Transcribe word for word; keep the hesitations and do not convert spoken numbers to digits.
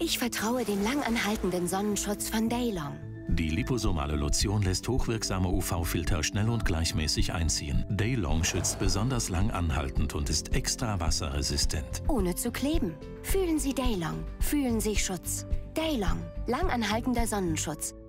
Ich vertraue dem langanhaltenden Sonnenschutz von Daylong. Die liposomale Lotion lässt hochwirksame U V-Filter schnell und gleichmäßig einziehen. Daylong schützt besonders lang anhaltend und ist extra wasserresistent. Ohne zu kleben. Fühlen Sie Daylong. Fühlen Sie Schutz. Daylong. Langanhaltender Sonnenschutz.